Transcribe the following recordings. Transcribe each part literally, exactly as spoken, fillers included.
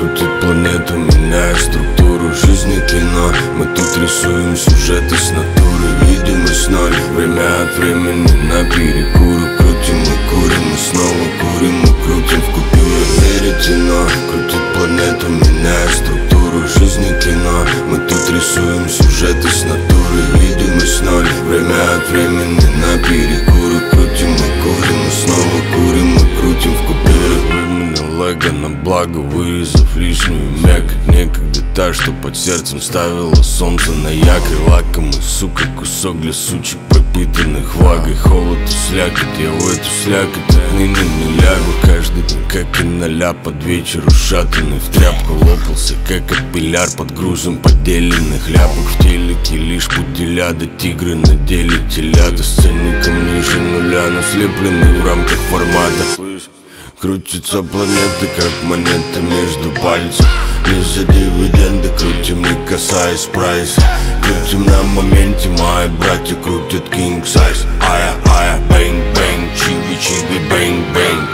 крутит планету, меняя структуру жизни кино. Мы тут рисуем сюжеты с натуры, видимость ноль. Время от времени на перекуры, крутим и курим, и снова курим и крутим в купюры. Веретено крутит планету, меняя структуру жизни кино. Мы тут рисуем сюжеты с натуры, видимость ноль. Время от времени на перекуры, крутим и курим, и снова курим и крутим в купюры. Времени лага на благо, вырезав лишнюю мякоть. Некогда та, что под сердцем ставила солнце на якорь. Лакомый, сука, кусок для сучек, пропитанных влагой. Холод и слякоть, я в эту слякоть отныне не лягу. Каждый день, как и ноля, под вечер ушатанный в тряпку. Лопался, как аппеляр под грузом поделенных ляпок. В телеке лишь пуделя, да тигры на деле телята. С ценником ниже нуля, но слепленный в рамках формата. Крутится планета, как монета между пальцев. Не за дивиденды крутим, не касаясь прайса. Крутим на моменте, мои братья крутят king size. Ая, ая, бэнг, бэнг, чиби, чиби, бэнг, бэнг.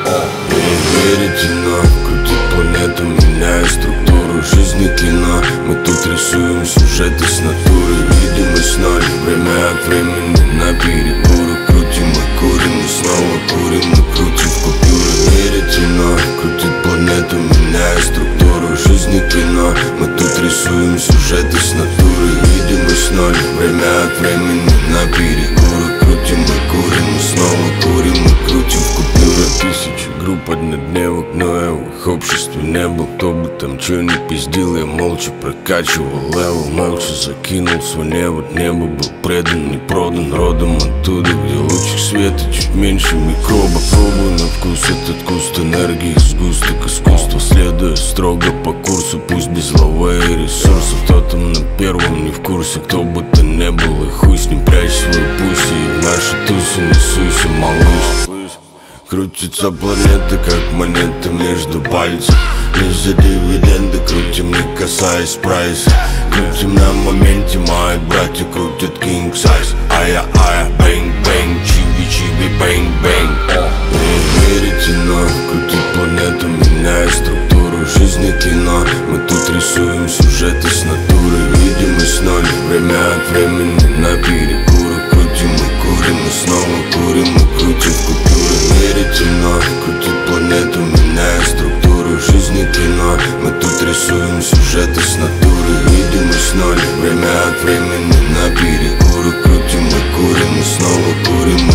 Веретено крутит планету, меняя структуру жизни кино. Мы тут рисуем сюжеты с натуры, видимость ноль. Время от времени на перекуры, крутим и курим, и снова курим и крутим в купюры. Веретено крутит планету, меняя структуру жизни кино. Мы тут рисуем сюжеты с натуры, видимость ноль. Время от времени на перекуры, крутим и курим, и снова курим и крутим в купюры. Тысячи групп однодневок, но я в их обществе не был. Кто бы там чё ни пиздил, я молча прокачивал левел. Молча закинул свой невод, небо был предан, не продан. Родом оттуда, где лучик света чуть меньше микроба. Пробую на вкус этот куст энергии, сгусток искусства. Следуя строго по курсу, пусть без лавы и ресурсов. Кто там на первом не в курсе, кто бы то не был, и хуй с ним, прячь свою пусть. И в нашу тусу не суйся, малыш. Крутится планета, как монета между пальцев. Не за дивиденды крутим, не касаясь прайса. Крутим на моменте, мои братья крутят king size. Ая, ая, бэнг, бэнг, чиби, чиби, бэнг, бэнг. Веретено крутит планету, меняя структуру жизни кино. Мы тут рисуем сюжеты с натуры, видимость ноль. Время от времени на перекуры, крутим и курим, и снова курим и крутим в купюры. Веретено крутит планету, меняя структуру жизни кино. Мы тут рисуем сюжеты с натуры, видимость ноль. Время от времени на перекуры, крутим и курим, и снова курим